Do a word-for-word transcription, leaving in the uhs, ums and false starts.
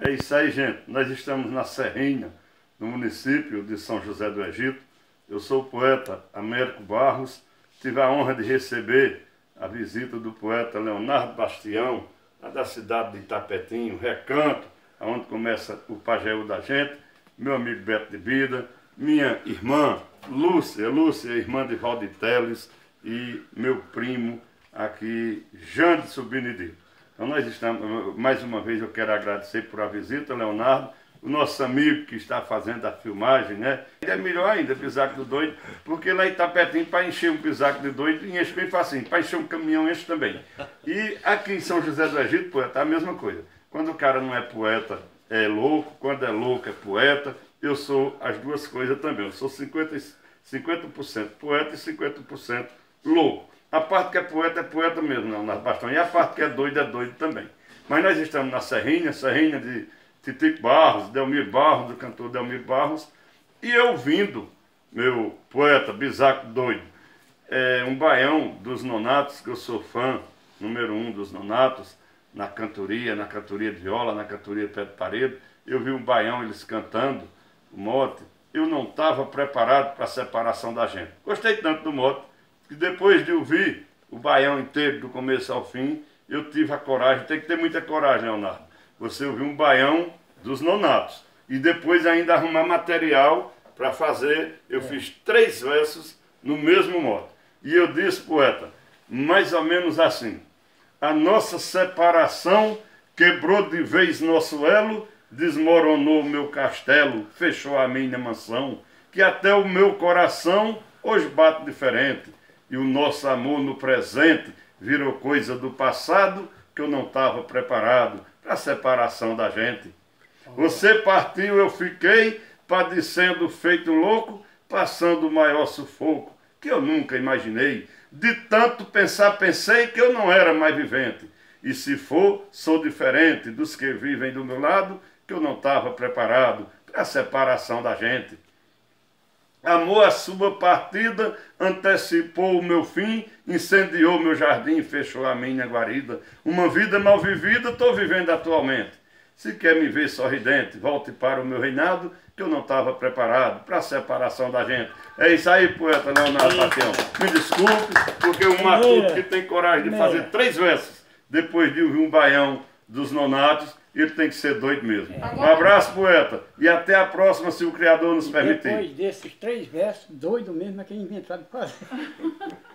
É isso aí, gente. Nós estamos na Serrinha, no município de São José do Egito. Eu sou o poeta Américo Barros. Tive a honra de receber a visita do poeta Leonardo Bastião, lá da cidade de Itapetinho, Recanto, onde começa o Pajeú da gente, meu amigo Beto de Bida, minha irmã Lúcia, Lúcia, irmã de Valdir Teles, e meu primo aqui, Janderson Benedito. Então nós estamos, mais uma vez eu quero agradecer por a visita, Leonardo, o nosso amigo que está fazendo a filmagem, né? É melhor ainda, pisaco do doido, porque lá em Itapetinho, para encher um pisaco de doido, enche bem facinho, para encher um caminhão, enche também. E aqui em São José do Egito, poeta, é a mesma coisa. Quando o cara não é poeta, é louco, quando é louco, é poeta. Eu sou as duas coisas também, eu sou cinquenta por cento poeta e cinquenta por cento louco. A parte que é poeta, é poeta mesmo, Leonardo Bastião, e a parte que é doido, é doido também. Mas nós estamos na Serrinha, Serrinha de Titico Barros, Delmir Barros, do cantor Delmir Barros, e eu vindo, meu poeta, bisaco doido, é, um baião dos Nonatos, que eu sou fã, número um dos Nonatos, na cantoria, na cantoria de viola, na cantoria de pé de parede. Eu vi um baião, eles cantando o mote, eu não estava preparado para a separação da gente. Gostei tanto do mote, que depois de ouvir o baião inteiro, do começo ao fim, eu tive a coragem, tem que ter muita coragem, Leonardo, você ouviu um baião dos Nonatos, e depois ainda arrumar material para fazer, eu é. fiz três versos no mesmo mote. E eu disse, poeta, mais ou menos assim: a nossa separação quebrou de vez nosso elo, desmoronou o meu castelo, fechou a minha mansão, que até o meu coração hoje bate diferente, e o nosso amor no presente virou coisa do passado, que eu não estava preparado para a separação da gente. Você partiu, eu fiquei, padecendo feito louco, passando o maior sufoco, que eu nunca imaginei. De tanto pensar, pensei que eu não era mais vivente. E se for, sou diferente dos que vivem do meu lado, que eu não estava preparado para a separação da gente. Amor, a sua partida antecipou o meu fim, incendiou meu jardim, fechou a minha guarida. Uma vida mal vivida estou vivendo atualmente. Se quer me ver sorridente, volte para o meu reinado, que eu não estava preparado para a separação da gente. É isso aí, poeta Leonardo Bastião. Me desculpe, porque o matuto que tem coragem de fazer três versos depois de ouvir um baião dos Nonatos, ele tem que ser doido mesmo. É. Um abraço, poeta, e até a próxima, se o Criador nos permitir. Depois desses três versos, doido mesmo é quem inventado de fazer.